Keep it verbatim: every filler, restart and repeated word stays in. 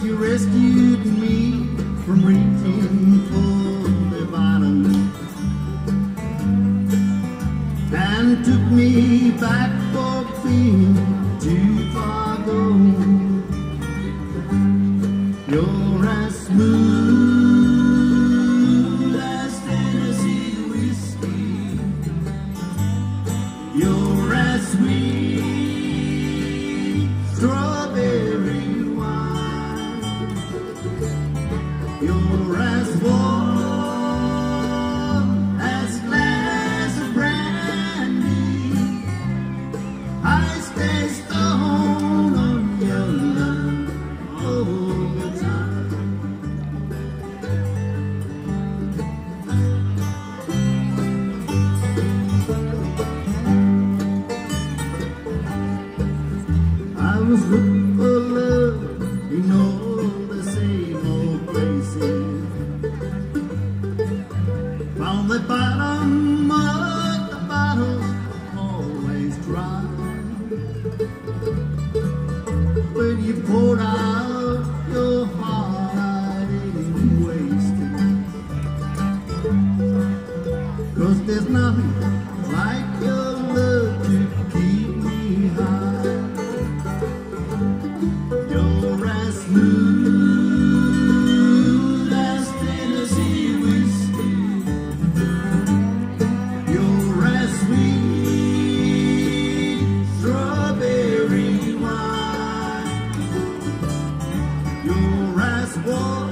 you rescued me from reaching for the bottom and took me back for being too far gone. You're as smooth as Tennessee whiskey. You're as sweet strawberry wine. You're as warm as a glass of brandy. I stay stoned on your love all the time. I was looking for love in all the same old places. Found the bottom of the bottles always dry. When you poured out your heart, I didn't waste it. 'Cause there's nothing like your love to keep me high. You're as smooth as Tennessee whiskey. You're as sweet strawberry wine. You're as warm